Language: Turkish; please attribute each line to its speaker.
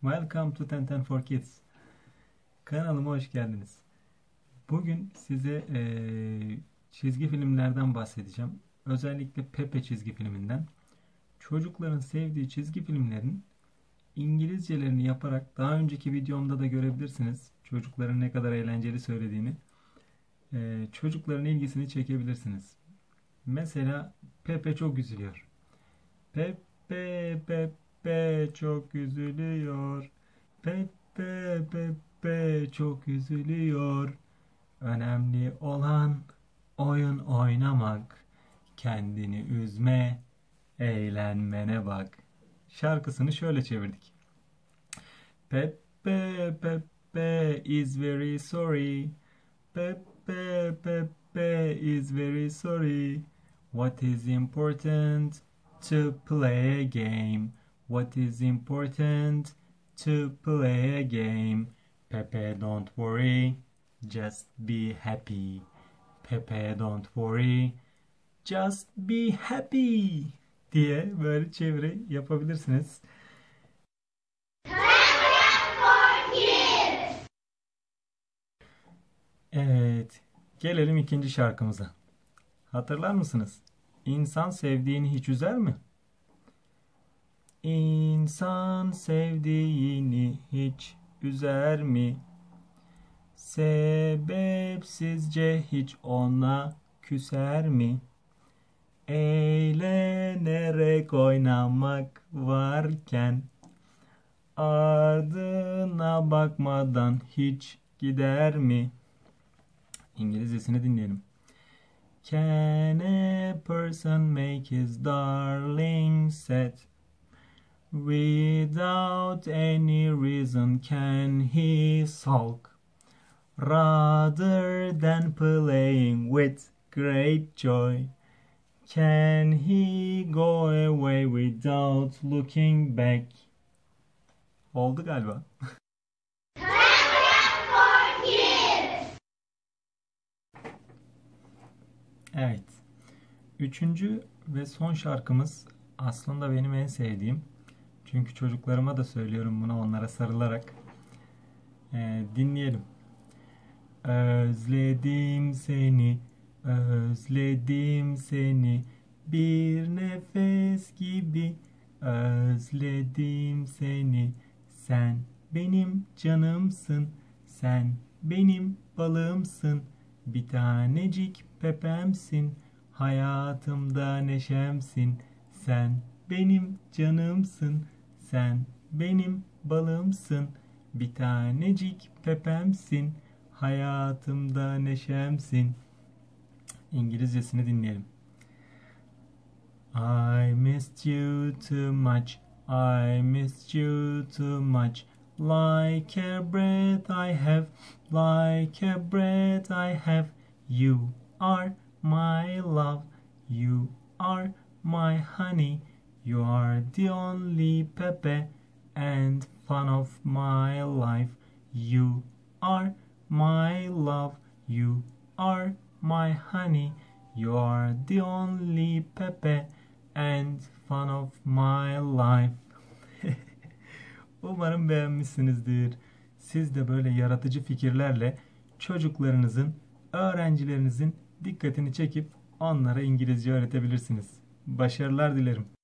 Speaker 1: Welcome to 1010 for Kids. Kanalıma hoş geldiniz. Bugün size çizgi filmlerden bahsedeceğim. Özellikle Pepe çizgi filminden. Çocukların sevdiği çizgi filmlerin İngilizcelerini yaparak daha önceki videomda da görebilirsiniz. Çocukların ne kadar eğlenceli söylediğini. Çocukların ilgisini çekebilirsiniz. Mesela Pepe çok üzülüyor. Pepe Pepe çok üzülüyor. Pepe Pepe çok üzülüyor. Önemli olan oyun oynamak. Kendini üzme, eğlenmene bak. Şarkısını şöyle çevirdik. Pepe Pepe is very sorry. Pepe Pepe is very sorry. What is important? To play a game. What is important? To play a game. Pepe, don't worry. Just be happy. Pepe, don't worry. Just be happy diye böyle çeviri yapabilirsiniz. Evet, gelelim ikinci şarkımıza. Hatırlar mısınız? İnsan sevdiğini hiç üzer mi? İnsan sevdiğini hiç üzer mi? Sebepsizce hiç ona küser mi? Eğlenerek oynamak varken ardına bakmadan hiç gider mi? İngilizcesini dinleyelim. Can a person make his darling sad? Without any reason can he sulk? Rather than playing with great joy, can he go away without looking back? Oldu galiba. Evet. Üçüncü ve son şarkımız aslında benim en sevdiğim. Çünkü çocuklarıma da söylüyorum bunu onlara sarılarak. Dinleyelim. Özledim seni, özledim seni, bir nefes gibi özledim seni. Sen benim canımsın, sen benim balığımsın, bir tanecik pepemsin, hayatımda neşemsin. Sen benim canımsın, sen benim balığımsın, bir tanecik pepemsin, hayatımda neşemsin. İngilizcesini dinleyelim. I missed you too much. I missed you too much. Like a breath I have. Like a breath I have. You are my love. You are my honey. You are the only Pepe and fun of my life. You are my love, you are my honey. You are the only Pepe and fun of my life. Umarım beğenmişsinizdir. Siz de böyle yaratıcı fikirlerle çocuklarınızın, öğrencilerinizin dikkatini çekip onlara İngilizce öğretebilirsiniz. Başarılar dilerim.